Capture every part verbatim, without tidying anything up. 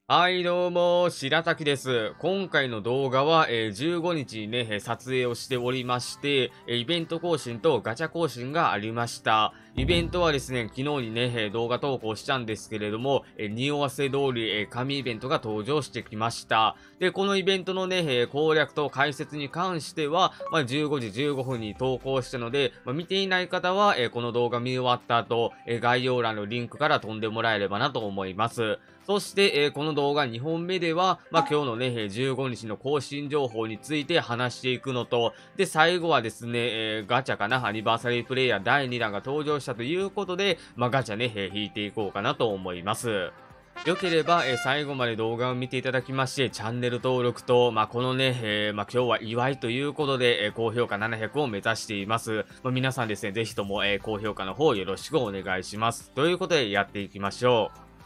はい、どうも、白滝です。今回の動画は、えーじゅうごにちにね、えー撮影をしておりまして、えーイベント更新とガチャ更新がありました。イベントはですね、昨日にね、えー動画投稿したんですけれども、えー匂わせ通り、えー神イベントが登場してきました。で、このイベントのね、えー攻略と解説に関しては、まあ、じゅうごじじゅうごふんに投稿したので、まあ、見ていない方は、えーこの動画見終わった後、えー概要欄のリンクから飛んでもらえればなと思います。そして、えーこの動画にほんめでは、まあ、今日のね、えーじゅうごにちの更新情報について話していくのと、で、最後はですね、えーガチャかな、アニバーサリープレイヤーだいにだんが登場したということで、まあ、ガチャね、えー引いていこうかなと思います。よければ、えー最後まで動画を見ていただきまして、チャンネル登録と、まあ、このね、えーまあ、今日は祝いということで、えー高評価ななひゃくを目指しています。まあ、皆さんですね、ぜひとも、えー高評価の方よろしくお願いします。ということで、やっていきましょう。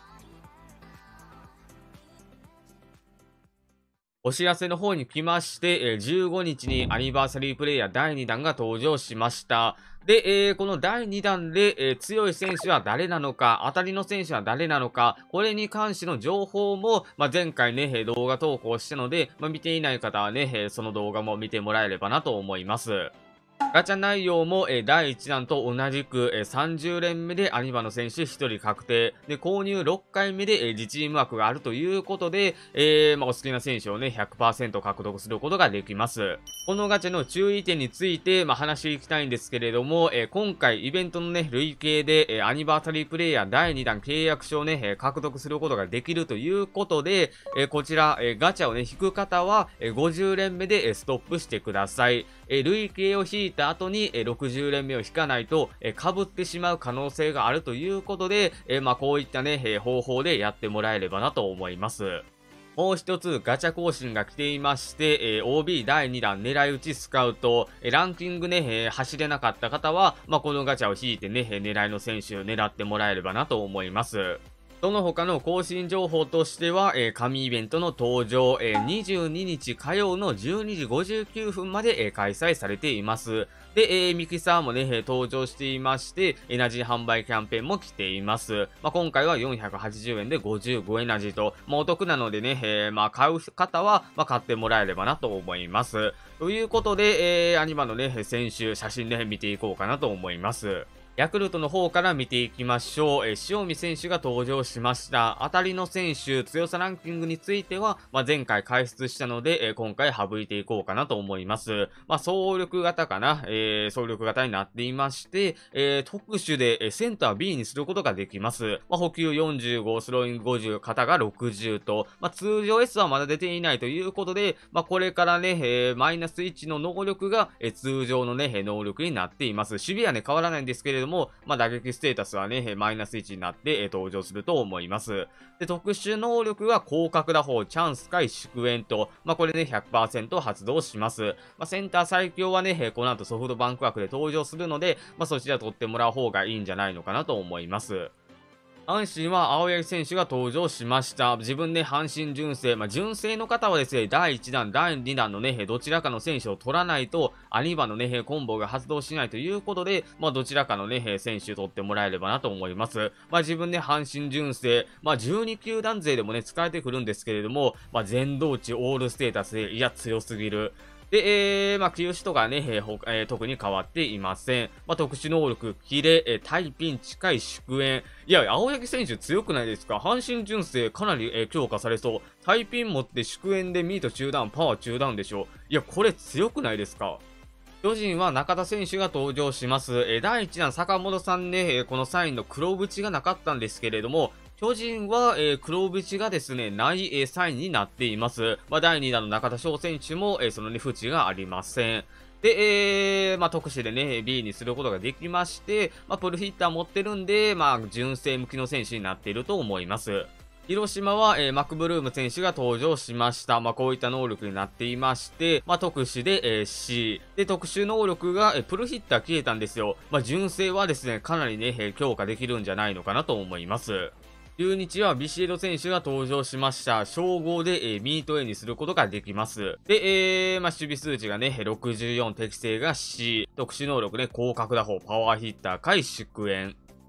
お知らせの方に来まして、えーじゅうごにちにちにアニバーサリープレイヤーだいにだんが登場しました。で、えーこのだいにだんで、えー強い選手は誰なのか、当たりの選手は誰なのか、これに関しての情報も、まあ、前回ね、えー動画投稿したので、まあ、見ていない方はね、えーその動画も見てもらえればなと思います。ガチャ内容も、えーだいいちだんと同じく、えーさんじゅうれんめでアニバの選手ひとり確定。で、購入ろっかいめで、えー自チーム枠があるということで、えーまあ、お好きな選手をね、ひゃくパーセント獲得することができます。このガチャの注意点について、まあ、話していきたいんですけれども、えー今回イベントのね、累計で、えーアニバーサリープレイヤーだいにだん契約書をね、えー獲得することができるということで、えーこちら、えーガチャをね、引く方は、えーごじゅうれんめで、えーストップしてください。えー累計を引いた後に、えーろくじゅうれんめを引かないと、えー被ってしまう可能性があるということで、えーまあ、こういったね、えー方法でやってもらえればなと思います。もう一つガチャ更新が来ていまして、えー オービーだいにだん狙い撃ちスカウト、えーランキングね、えー走れなかった方は、まあ、このガチャを引いてね、えー狙いの選手を狙ってもらえればなと思います。その他の更新情報としては、えー神イベントの登場、えーにじゅうににち火曜のじゅうにじごじゅうきゅうふんまで、えー開催されています。で、えーミキサーもね、えー登場していまして、エナジー販売キャンペーンも来ています。まあ、今回はよんひゃくはちじゅうえんでごじゅうごエナジーと、まあ、お得なのでね、えーまあ、買う方は、まあ、買ってもらえればなと思います。ということで、えーアニマのね、選手、写真ね、見ていこうかなと思います。ヤクルトの方から見ていきましょう。えー塩見選手が登場しました。当たりの選手、強さランキングについては、まあ、前回解説したので、えー今回省いていこうかなと思います。まあ、総力型かな、えー、総力型になっていまして、えー特殊で、えーセンター ビー にすることができます。まあ、補給よんじゅうご、スローインごじゅう、肩がろくじゅうと、まあ、通常 S はまだ出ていないということで、まあ、これからね、えーマイナスいちの能力が、えー通常のね、えー能力になっています。守備はね、変わらないんですけれども、まあ、打撃ステータスはね、マイナスいちになって、えー登場すると思います。で、特殊能力は広角打法、チャンス回祝宴と、まあ、これね、ひゃくパーセント 発動します。まあ、センター最強はね、えーこの後ソフトバンク枠で登場するので、まあ、そちら取ってもらう方がいいんじゃないのかなと思います。阪神は青柳選手が登場しました。自分で阪神純正、まあ、純正の方はですね、だいいちだん、だいにだんのね、どちらかの選手を取らないと、アニバのね、コンボが発動しないということで、まあ、どちらかのね、選手を取ってもらえればなと思います。まあ、自分で阪神純正、まあ、じゅうにきゅうだん勢でもね、使えてくるんですけれども、まあ、全同値オールステータスで、いや、強すぎる。で、えー、まあ、球種とかね、えーほえー特に変わっていません。まあ、特殊能力、キレ、えー、対ピン、近い祝宴。いや、青柳選手強くないですか？阪神純正かなり、えー強化されそう。対ピン持って祝宴でミート中断、パワー中断でしょ。いや、これ強くないですか？巨人は中田選手が登場します。えーだいいちだん坂本さんね、えーこのサインの黒縁がなかったんですけれども、巨人は、えー黒縁がですね、ない、えーサインになっています。まあ、だいにだんの中田翔選手も、えーそのね、縁がありません。で、えー、まあ、特殊でね、ビー にすることができまして、まあ、プルヒッター持ってるんで、まあ、純正向きの選手になっていると思います。広島は、えーマクブルーム選手が登場しました。まあ、こういった能力になっていまして、まあ、特殊で、えー C。で、特殊能力が、えープルヒッター消えたんですよ。まあ、純正はですね、かなりね、えー強化できるんじゃないのかなと思います。中日はビシエド選手が登場しました。称号で、えーミート A にすることができます。で、えー、まあ、守備数値がね、ろくじゅうよん、適正が C。特殊能力ね、広角打法、パワーヒッター、回祝宴。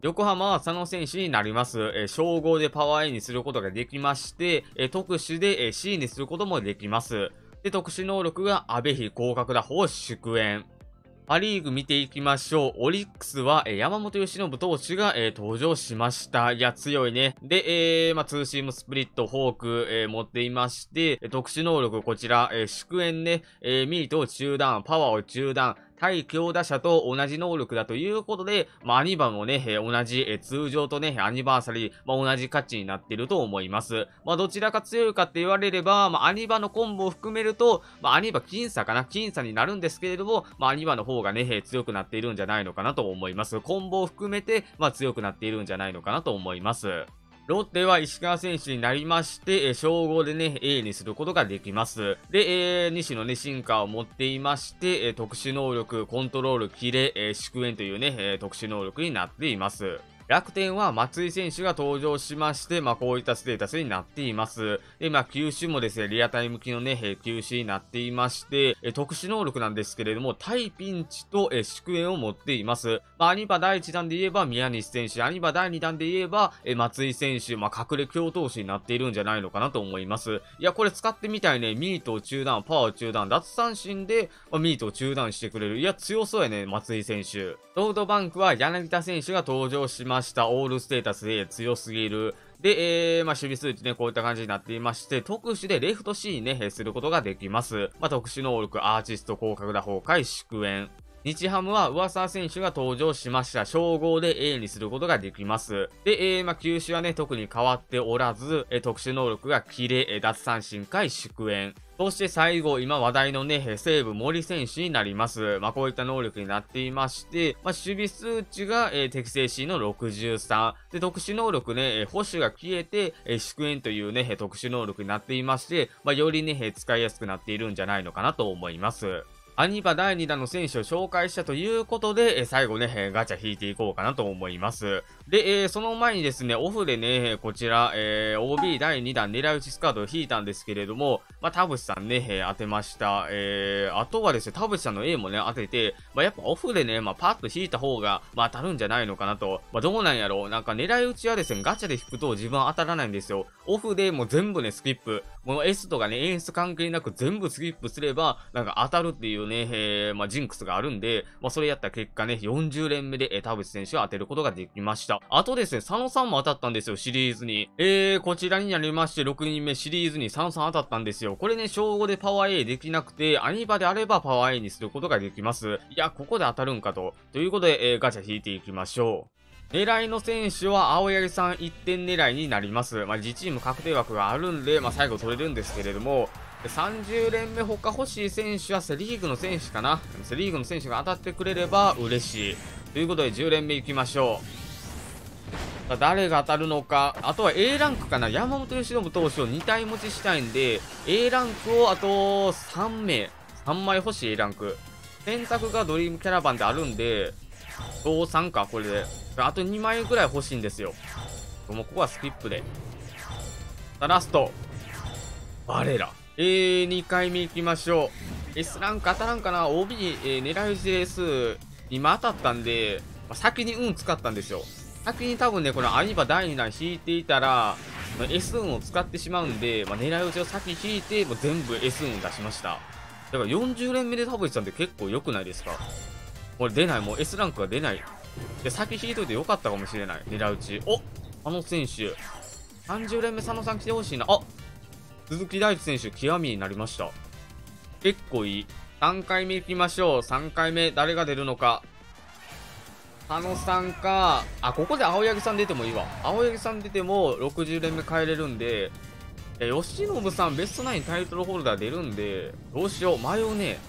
横浜は佐野選手になります。えー、称号でパワー A にすることができまして、えー、特殊で、えー、C にすることもできます。で、特殊能力が阿部比広角打法祝宴。パリーグ見ていきましょう。オリックスは、えー、山本由伸投手が、えー、登場しました。いや、強いね。で、えー、まあ、ツーシームスプリット、フォーク、えー、持っていまして、特殊能力、こちら、えー、祝宴ね、えー、ミートを中断、パワーを中断、対強打者と同じ能力だということで、まあ、アニバもね、えー、同じ、えー、通常とね、アニバーサリー、まあ、同じ価値になっていると思います。まあ、どちらか強いかって言われれば、まあ、アニバのコンボを含めると、まあ、アニバ僅差かな僅差になるんですけれども、まあ、アニバの方がね、えー、強くなっているんじゃないのかなと思います。コンボを含めて、まあ、強くなっているんじゃないのかなと思います。ロッテは石川選手になりまして、え称号でね、A にすることができます。で、えー、西のね、進化を持っていまして、え特殊能力、コントロール、キレ、え祝宴というね、え特殊能力になっています。楽天は松井選手が登場しまして、まあ、こういったステータスになっています。で、まあ、球種もですね、リアタイム機のね、球種になっていまして、え特殊能力なんですけれども、対ピンチと、え祝宴を持っています。まあ、アニバだいいち弾で言えば宮西選手、アニバだいに弾で言えば、え松井選手、まあ、隠れ強投手になっているんじゃないのかなと思います。いや、これ使ってみたいね、ミートを中断、パワーを中断、奪三振で、まあ、ミートを中断してくれる。いや、強そうやね、松井選手。ロードバンクは柳田選手が登場しました。オールステータスで強すぎる。で、えー、まあ、守備数値ね、こういった感じになっていまして、特殊でレフト C にね、することができます。まあ、特殊能力、アーティスト、広角打法開、祝宴。日ハムは上沢選手が登場しました。称号で A にすることができます。で、えー、まあ、球種はね、特に変わっておらず、えー、特殊能力がキレ、えー、奪三振回、祝宴。そして最後、今話題のね、西武森選手になります。まあ、こういった能力になっていまして、まあ、守備数値が、えー、適正 C のろくじゅうさん。で、特殊能力ね、えー、保守が消えて、えー、祝宴というね、特殊能力になっていまして、まあ、よりね、使いやすくなっているんじゃないのかなと思います。アニバだいに弾の選手を紹介したということで、え最後ね、えガチャ引いていこうかなと思います。で、えー、その前にですね、オフでね、こちら、えー、オービーだいに弾狙い撃ちスカートを引いたんですけれども、まあ、田淵さんね、えー、当てました。えー、あとはですね、田淵さんの A もね、当てて、まあ、やっぱオフでね、まあ、パッと引いた方が、まあ、当たるんじゃないのかなと。まあ、どうなんやろう。なんか狙い撃ちはですね、ガチャで引くと自分は当たらないんですよ。オフでもう全部ね、スキップ。もう S とかね、演出関係なく全部スキップすれば、なんか当たるっていうね、えー、まあ、ジンクスがあるんで、まあ、それやった結果ね、よんじゅう連目で、えー、田淵選手を当てることができました。あとですね、佐野さんも当たったんですよ、シリーズに。えー、こちらになりまして、ろくにんめシリーズに佐野さん当たったんですよ。これね、称号でパワー A できなくて、アニバであればパワー A にすることができます。いや、ここで当たるんかと。ということで、えー、ガチャ引いていきましょう。狙いの選手は青柳さんいってん狙いになります。まあ、自チーム確定枠があるんで、まあ、最後取れるんですけれども、さんじゅう連目他欲しい選手はセリーグの選手かな。セリーグの選手が当たってくれれば嬉しい。ということでじゅう連目いきましょう。さあ誰が当たるのか。あとは A ランクかな。山本由伸投手をに体持ちしたいんで、A ランクをあとさん名。さん枚欲しい A ランク。選択がドリームキャラバンであるんで、総さんか、これで。あとに枚ぐらい欲しいんですよ。もうここはスキップで。さあ、ラスト。バレラ。えー、に回目行きましょう。S ランク当たらんかな。 オービー、えー、狙い撃ちです。今当たったんで、まあ、先に運使ったんですよ。先に多分ね、このアニバだいに弾引いていたら、まあ、S 運を使ってしまうんで、まあ、狙い撃ちを先引いて、もう全部 S 運出しました。だからよんじゅう連目で田淵さんって結構良くないですか？これ出ない。もう S ランクが出ない。で、先引いといてよかったかもしれない。狙い撃ち。お、あの選手。さんじゅう連目佐野さん来てほしいな。あ、鈴木大地選手、極みになりました。結構いい。さん回目行きましょう。さん回目、誰が出るのか。佐野さんか。あ、ここで青柳さん出てもいいわ。青柳さん出てもろくじゅう連目変えれるんで、いや、吉信さん、ベストナインタイトルホルダー出るんで、どうしよう。迷うね。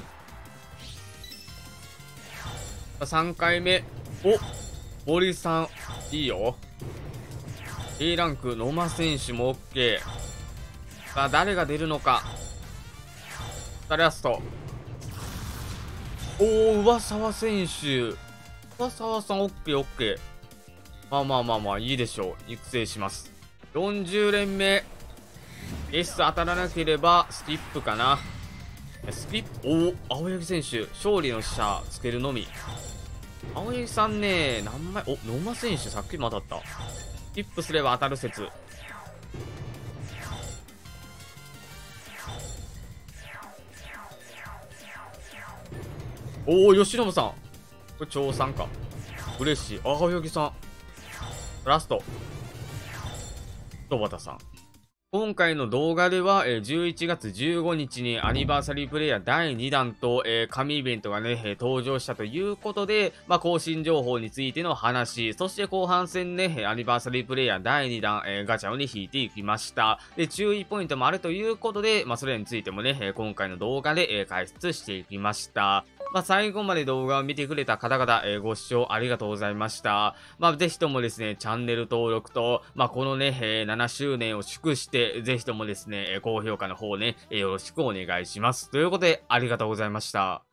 さん回目。お、森さん、いいよ。A ランク、野間選手も OK。さあ、誰が出るのか。さあ、ラスト。おー、上沢選手。上沢さん、OK、OK。まあまあまあまあ、いいでしょう。育成します。よんじゅう連目。S 当たらなければ、スキップかな。スキップ、おー、青柳選手。勝利の使者つけるのみ。 青柳さんね、何枚、お、野間選手さっきも当たった。チップすれば当たる説。おお、吉信さん。これ、長さんか。嬉しい。あ、青柳さん。ラスト。戸端さん。今回の動画では、えーじゅういちがつじゅうごにちにアニバーサリープレイヤーだいにだんと、えー神イベントがね、えー登場したということで、まあ、更新情報についての話、そして後半戦ね、えーアニバーサリープレイヤーだいにだん、えーガチャをね、引いていきました。で、注意ポイントもあるということで、まあ、それについてもね、えー今回の動画で、えー解説していきました。まあ、最後まで動画を見てくれた方々、えーご視聴ありがとうございました。まあ、ぜひともですね、チャンネル登録と、まあ、このね、えーななしゅうねんを祝して、ぜひともですね、えー高評価の方ね、えーよろしくお願いします。ということで、ありがとうございました。